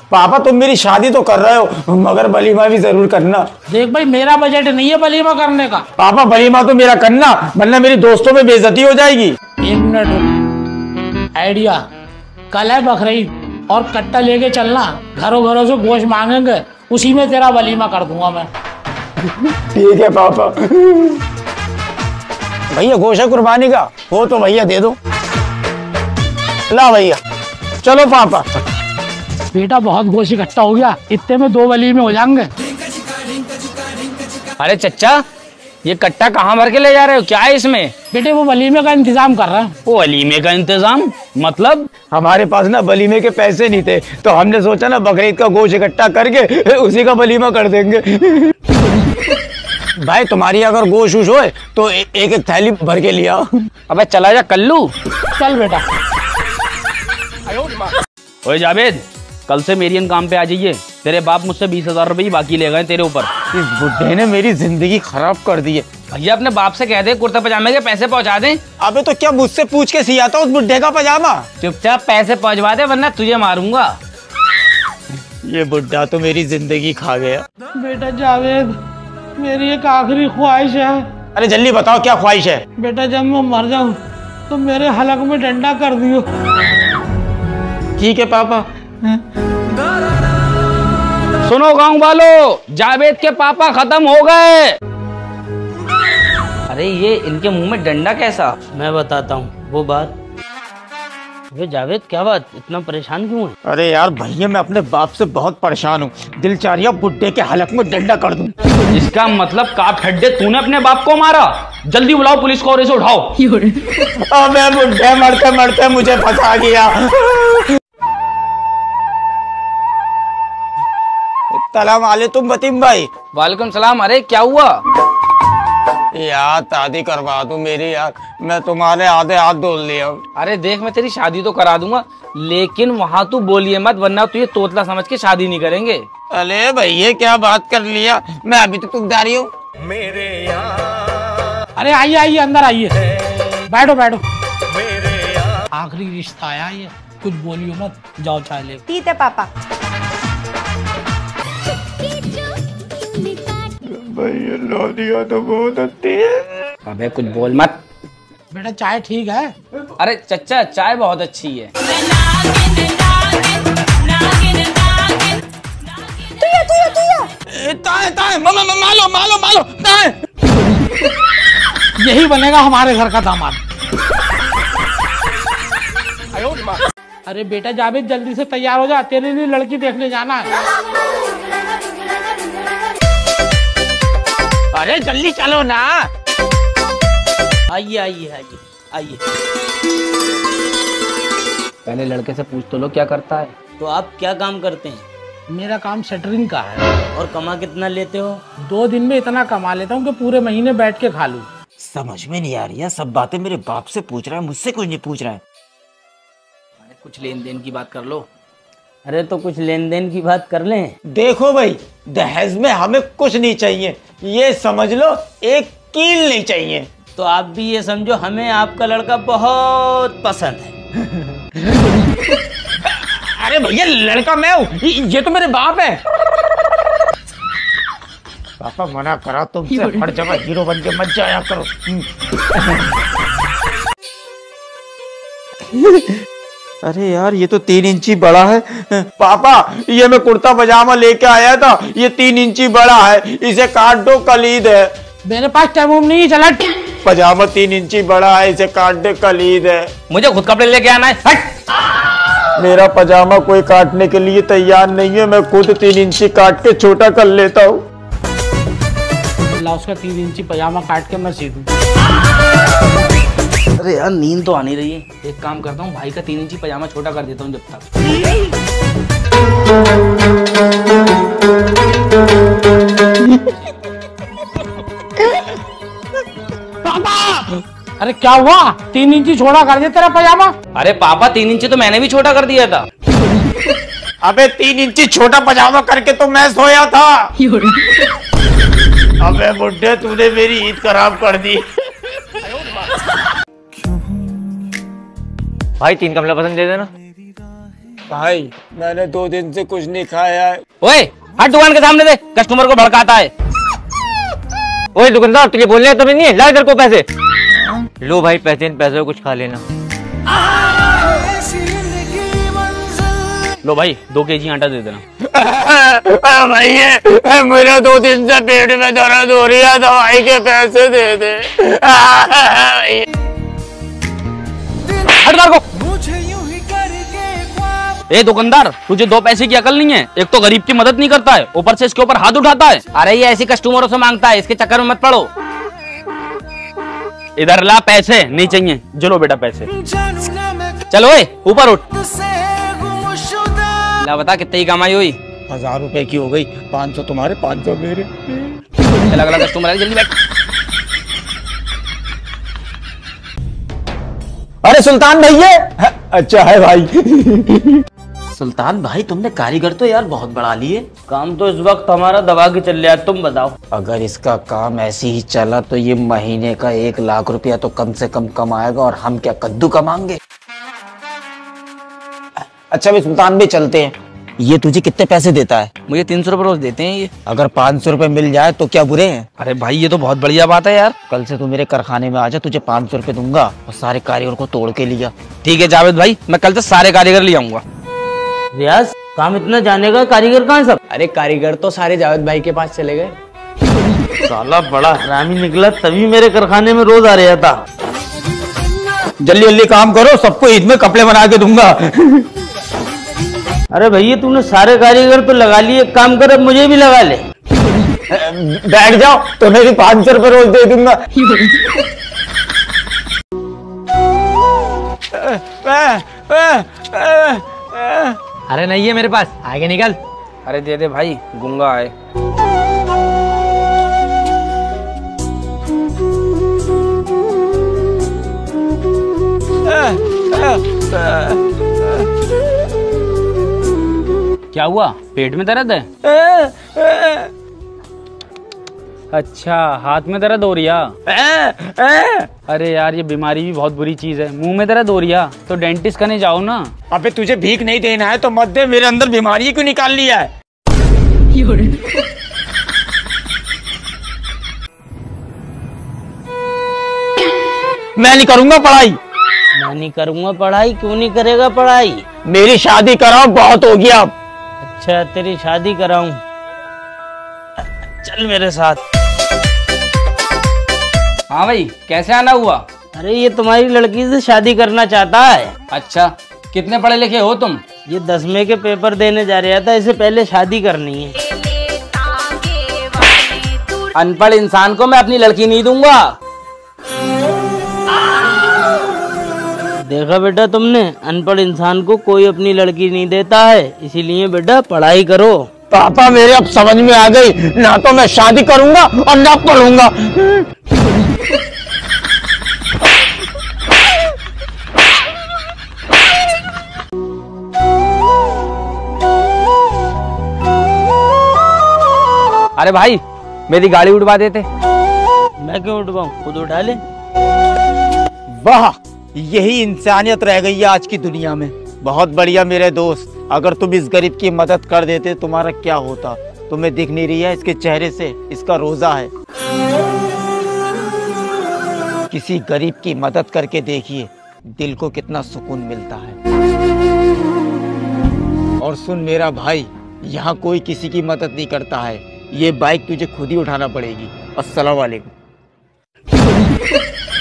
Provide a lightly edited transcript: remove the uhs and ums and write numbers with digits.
पापा तुम मेरी शादी तो कर रहे हो मगर वलीमा भी जरूर करना। देख भाई मेरा बजट नहीं है वलीमा करने का। पापा वलीमा तो मेरा करना वरना मेरी दोस्तों में बेइज्जती हो जाएगी। 1 मिनट आइडिया, कल है बकरीद और कट्टा लेके चलना, घरों घरों से गोश्त मांगेंगे, उसी में तेरा वलीमा कर दूंगा मैं। ठीक है पापा। भैया गोश्त है कुर्बानी का, हो तो भैया दे दो। ला भैया चलो पापा। बेटा बहुत गोश्त इकट्ठा हो गया, इतने में 2 वलीमे हो जाएंगे। अरे चच्चा ये कट्टा कहाँ भर के ले जा रहे हो, क्या है इसमें? बेटे वो वलीमे का इंतजाम कर रहे हैं। वो वलीमे का इंतजाम मतलब? हमारे पास ना वलीमे के पैसे नहीं थे तो हमने सोचा ना बकरीद का गोश्त इकट्ठा करके उसी का वलीमा कर देंगे। भाई तुम्हारी अगर गोश्त वोश हो तो एक एक थैली भर के लिया। अबे चला जा कल्लू। चल बेटा। ओए जावेद कल से मेरियन काम पे आ जाइए, तेरे बाप मुझसे 20,000 रुपये बाकी ले गए तेरे ऊपर। इस बुड्ढे ने मेरी जिंदगी खराब कर दी है। भैया अपने बाप से कह दे कुर्ता पजामे के पैसे पहुंचा दें। अबे तो क्या मुझसे पूछ के सियाता उस बुड्ढे का पजामा? चुपचाप पैसे पहुंचवा दे वरना तुझे मारूंगा। ये बुड्ढा तो मेरी जिंदगी खा गया। बेटा जावेद मेरी एक आखिरी ख्वाहिश है। अरे जल्दी बताओ क्या ख्वाहिश है? बेटा जब मैं मर जाऊं तो मेरे हलक में डंडा कर दियो। ठीक है पापा। सुनो गांव वालों, जावेद के पापा खत्म हो गए। अरे ये इनके मुंह में डंडा कैसा? मैं बताता हूँ वो बात। ये जावेद क्या बात, इतना परेशान क्यों है? अरे यार भैया मैं अपने बाप से बहुत परेशान हूँ, दिल चाह रहा बुड्ढे के हलक में डंडा कर दूं। इसका मतलब काप ठड्डे तूने अपने बाप को मारा? जल्दी बुलाओ पुलिस को और इसे उठाओ। अबे बुड्ढे मरते मरते मुझे फंसा गया। सलाम वालेकुम वतीम भाई। वालेकुम सलाम। अरे क्या हुआ? यार शादी करवा दो मेरी यार, मैं तुम्हारे आधे हाथ धोल लिया। अरे देख मैं तेरी शादी तो करा दूंगा लेकिन वहाँ तू बोलिए मत वरना तू ये तोतला समझ के शादी नहीं करेंगे। अरे भैया क्या बात कर लिया, मैं अभी तो तुकदारी हूँ। अरे आइए आइए अंदर आइए, बैठो बैठो। आखिरी रिश्ता आया ये, कुछ बोलियो मत, जाओ चाय ले। ठीक है पापा। भैया लौलिया तो बहुत अच्छी है। अबे कुछ बोल मत। बेटा चाय ठीक है? अरे चच्चा चाय बहुत अच्छी है। मालो यही बनेगा हमारे घर का दामाद। अरे बेटा जावेद जल्दी से तैयार हो जा, तेरे लिए लड़की देखने जाना है। अरे जल्दी चलो ना। आइए आइए आइए आइए। पहले लड़के से पूछ तो लो क्या करता है। तो आप क्या काम करते हैं? मेरा काम शटरिंग का है। और कमा कितना लेते हो? 2 दिन में इतना कमा लेता हूँ कि पूरे महीने बैठ के खा लूं। समझ में नहीं आ रही है, सब बातें मेरे बाप से पूछ रहा है, मुझसे कुछ नहीं पूछ रहा है। कुछ लेन देन की बात कर लो। अरे तो कुछ लेन देन की बात कर लें। देखो भाई दहेज में हमें कुछ नहीं चाहिए, ये समझ लो एक कील नहीं चाहिए। तो आप भी ये समझो हमें आपका लड़का बहुत पसंद है। अरे भैया लड़का मैं हूँ, ये तो मेरे बाप है। पापा मना करा तुमसे, हर जगह हीरो बन के मत जाया करो। अरे यार ये तो 3 इंची बड़ा है। पापा ये मैं कुर्ता पजामा लेके आया था, ये 3 इंची बड़ा है, इसे काट दो, कलीद है। मेरे पास टाइम नहीं, चला। पजामा 3 इंची बड़ा है, इसे काट दे, कलीद है। मुझे खुद कपड़े लेके आना है। हट। मेरा पजामा कोई काटने के लिए तैयार नहीं है, मैं खुद 3 इंची काट के छोटा कर लेता हूँ। उसका 3 इंची पजामा काट के मैं सी दूं। अरे यार नींद तो आ नहीं रही है, एक काम करता हूँ भाई का 3 इंची पजामा छोटा कर देता हूँ जब तक। पापा अरे क्या हुआ, 3 इंची छोटा कर दिया तेरा पजामा? अरे पापा 3 इंची तो मैंने भी छोटा कर दिया था। अबे 3 इंची छोटा पजामा करके तो मैं सोया था। अबे बुड्ढे तूने मेरी ईद खराब कर दी। भाई 3 कमला पसंद दे देना। भाई मैंने 2 दिन से कुछ नहीं खाया है। ओए हट दुकान के सामने से, कस्टमर को भड़काता है। ओए दुकानदार, तुझे बोलने तो नहीं है, ला इधर को पैसे। लो भाई पैसे, इन पैसों को कुछ खा लेना। लो भाई 2 kg आटा दे देना। भैया मेरा 2 दिन से पेट में दर्द हो रही है, दवाई के पैसे दे दे। हट दुकान को। ए दुकानदार, तुझे 2 पैसे की अकल नहीं है? एक तो गरीब की मदद नहीं करता है, ऊपर से इसके ऊपर हाथ उठाता है। अरे ये ऐसी कस्टमरों से मांगता है, इसके चक्कर में मत पड़ो। इधर ला पैसे, नहीं चाहिए। चलो बेटा पैसे। चलो ऊपर उठ। ला बता कितनी कमाई हुई? 1000 रुपए की हो गई। 500 तुम्हारे, 500 मेरे। अलग अलग कस्टमर है, जल्दी बैठ। अरे सुल्तान भैया। अच्छा है भाई। सुल्तान भाई, तुमने कारीगर तो यार बहुत बढ़ा लिए। काम तो इस वक्त हमारा दबा के चल रहा है, तुम बताओ। अगर इसका काम ऐसे ही चला तो ये महीने का 1 लाख रुपया तो कम से कम कमाएगा, और हम क्या कद्दू कमाएंगे। अच्छा भाई सुल्तान भाई, चलते हैं। ये तुझे कितने पैसे देता है? मुझे 300 रुपए रोज देते हैं ये। अगर 500 रुपए मिल जाए तो क्या बुरे हैं? अरे भाई ये तो बहुत बढ़िया बात है यार। कल से तू मेरे कारखाने में आ जा, तुझे 500 रुपए दूंगा और सारे कारीगर को तोड़ के लिया। ठीक है जावेद भाई, मैं कल से सारे कारीगर ले आऊंगा। रियाज, काम इतना जानेगा, कारीगर कहाँ है सब? अरे कारीगर तो सारे जावेद भाई के पास चले गए। साला बड़ा हरामी निकला, तभी मेरे कारखाने में रोज आ रहा था। जल्दी जल्दी काम करो, सबको ईद में कपड़े बना के दूंगा। अरे भैया तूने सारे कारीगर तो लगा लिए, एक काम कर अब मुझे भी लगा ले। बैठ जाओ, तुम्हें भी 500 रुपए रोज दे दूंगा। अरे नहीं है मेरे पास, आगे निकल। अरे दे दे भाई, गुंगा है। क्या हुआ, पेट में दर्द है? अच्छा हाथ में दर्द हो रिया। अरे यार ये बीमारी भी बहुत बुरी चीज है। मुंह में दर्द हो रिया तो डेंटिस्ट करने जाओ ना। अबे तुझे भीख नहीं देना है तो मत दे, मेरे अंदर बीमारी क्यों निकाल लिया है? मैं नहीं करूंगा पढ़ाई। मैं नहीं करूंगा पढ़ाई? क्यों नहीं करेगा पढ़ाई? मेरी शादी कराओ, बहुत हो गया अब। अच्छा तेरी शादी कराऊं? चल मेरे साथ। हाँ भाई कैसे आना हुआ? अरे ये तुम्हारी लड़की से शादी करना चाहता है। अच्छा कितने पढ़े लिखे हो तुम? ये 10वीं के पेपर देने जा रहा था, इससे पहले शादी करनी है। अनपढ़ इंसान को मैं अपनी लड़की नहीं दूंगा। देखा बेटा तुमने, अनपढ़ इंसान को कोई अपनी लड़की नहीं देता है, इसीलिए बेटा पढ़ाई करो। पापा मेरे अब समझ में आ गई, ना तो मैं शादी करूंगा और ना पढ़ूंगा। अरे भाई मेरी गाड़ी उठवा देते। मैं क्यों उठवाऊं, खुद उठा ले। वाह, यही इंसानियत रह गई है आज की दुनिया में। बहुत बढ़िया मेरे दोस्त, अगर तुम इस गरीब की मदद कर देते तुम्हारा क्या होता? तुम्हें दिख नहीं रही है इसके चेहरे से, इसका रोजा है। किसी गरीब की मदद करके देखिए, दिल को कितना सुकून मिलता है। और सुन मेरा भाई, यहाँ कोई किसी की मदद नहीं करता है, ये बाइक तुझे खुद ही उठाना पड़ेगी। अस्सलाम वालेकुम।